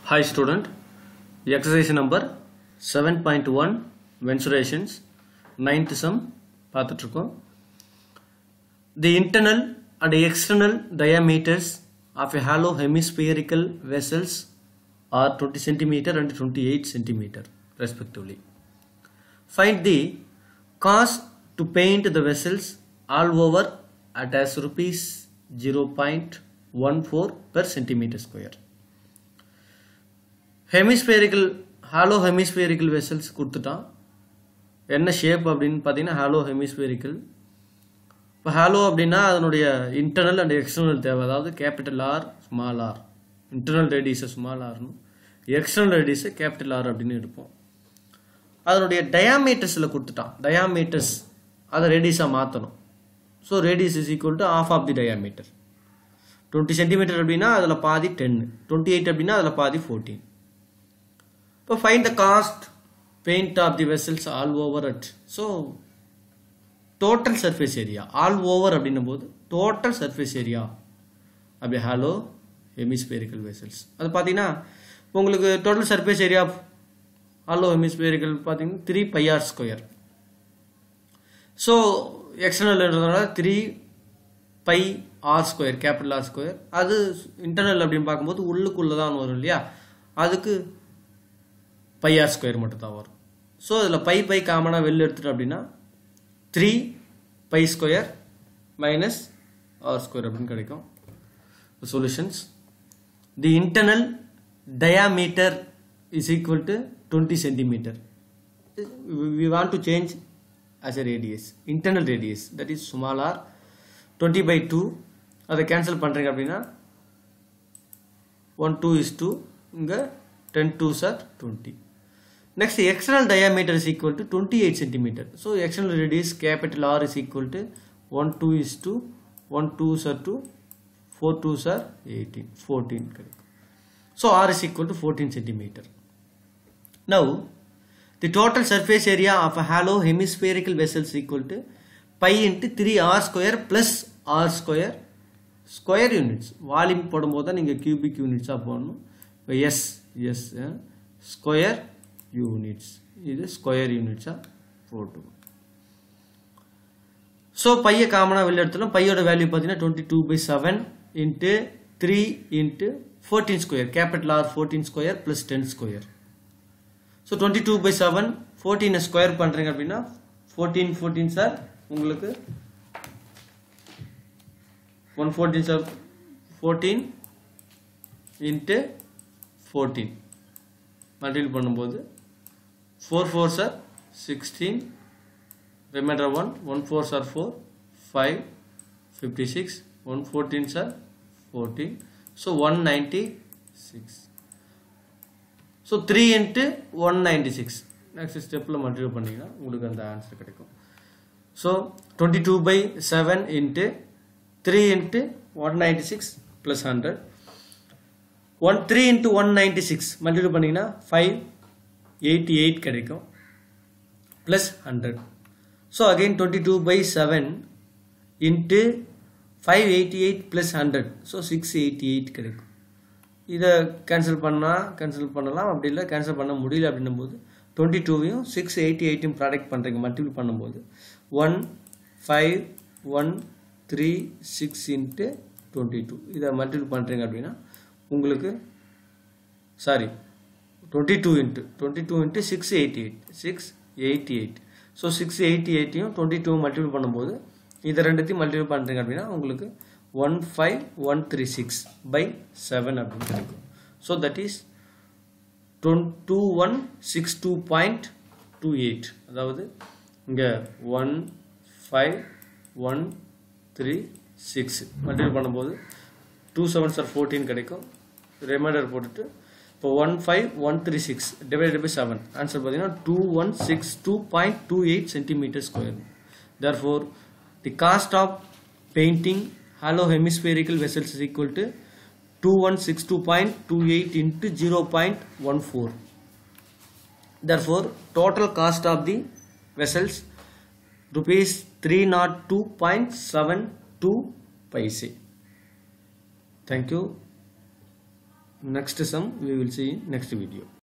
Hi student, exercise number 7.1 mensurations 9th sum பார்த்துட்டுருக்கோம். The internal and external diameters of a hollow hemispherical vessels are 20 cm and 28 cm respectively. Find the cost to paint the vessels all over at as rupees 0.14 per centimeter square. Hemispherical hollow hemispherical vessels கொடுத்துட்டான். என்ன shape அப்படின்னு பார்த்தீங்கன்னா hollow ஹெமிஸ்பேரிக்கல். இப்போ hollow அப்படின்னா அதனுடைய internal and external தேவை, அதாவது capital R small R. Internal ரேடியஸை ஸ்மால் ஆர்னும் எக்ஸ்டர்னல் ரேடியஸை கேபிட்டல் ஆர் அப்படின்னு எடுப்போம். அதனுடைய டயாமீட்டர்ஸில் கொடுத்துட்டான். டயாமீட்டர்ஸ் அதை ரேடியஸாக மாற்றணும். So radius is equal to half of the diameter. 20 centimetre அப்படின்னா அதில் பாதி 10, 28 அப்படின்னா அதில் பாதி 14. இப்போ find the cost paint of the vessels all over it. So total surface area all over அப்படின்னும் போது total surface area அப்படி hollow hemispherical vessels அது பார்த்தீங்கன்னா உங்களுக்கு total surface area hollow hemispherical பார்த்தீங்கன்னா 3 pi r square. So external என்றதுனால 3 pi r square capital R square. அது internal அப்படின்னு பார்க்கும்போது உள்ளுக்குள்ளே தான் வரும் இல்லையா, அதுக்கு பை ஆர் ஸ்கொயர் மட்டும் தான் வரும். ஸோ அதில் பை காமனாக வெளில எடுத்துட்டோம் அப்படின்னா 3 pi square minus R square அப்படின்னு கிடைக்கும். Solutions: the internal diameter is equal to 20 centimetre. We want to change as a radius, internal radius that is small R 20/2. அதை கேன்சல் பண்ணுறீங்க அப்படின்னா 1 2 is 2, இங்கே 10 2s are 20. Next, external diameter is equal to 28 cm. So external radius capital R is equal to 1 2 is 2, 1 2s are 2, 4 2s are 18, 14. So R is equal to 14 cm. Now the total surface area of a hollow hemispherical vessel is equal to pi into 3 r square plus r square square units. Volume போடும்போது தான் நீங்கள் cubic units போடணும். S square units, இது square யூனிட்ஸாக போட்டு. So பையை காமனாக வெளில எடுத்துலாம். பையோட வேல்யூ பார்த்தீங்கன்னா 22/7 into 3 into 14 square, capital R 14 square plus 10 square. So 22/7 14 square பண்ணுறீங்க அப்படின்னா 14 சார் உங்களுக்கு 114 சார் 14 இன்ட்டு 14 மல்டிபிள் பண்ணும்போது 4 4s are 16, remainder 1 4s are 4, 5 56, 1 14s are 14, so 196. So 3 into 196. next stepல மல்டிபிள் பண்ணீங்கன்னா உங்களுக்கு அந்த ஆன்சர் கிடைக்கும். so 22/7 into 3 into 196 plus 100. 3 into 196 multiple பண்ணீங்கன்னா 588 கிடைக்கும் plus 100. so again 22/7 into 588 plus 100, so 688 கிடைக்கும். இதை கேன்சல் பண்ணலாம், அப்படி இல்லை கேன்சல் பண்ண முடியல அப்படின்னும் போது 22வையும் 688 ப்ராடக்ட் பண்ணுறீங்க. மல்டிபிள் பண்ணும்போது 1516 into 22 இதை மல்டிபிள் பண்ணுறீங்க அப்படின்னா உங்களுக்கு 22 into 688. ஸோ 688யும் 22 மல்டிபிள் பண்ணும்போது இதை ரெண்டுத்தையும் மல்டிபிள் பண்ணுறீங்க அப்படின்னா உங்களுக்கு 15136/7 அப்படின்னு கிடைக்கும். So that is 2162.28. அதாவது இங்கே 15136 மல்டிபிள் பண்ணும்போது 2 7s are 14 கிடைக்கும். ரிமைண்டர் போட்டுட்டு இப்போ 15136 divided by 7 ஆன்சர் பார்த்தீங்கன்னா 2162.28 centimeter square. therefore the cost of painting hollow hemispherical vessels is equal to 2162.28 into 0.14. therefore total cost of the vessels rupees 302.72 paise. Thank you. next sum we will see in next video.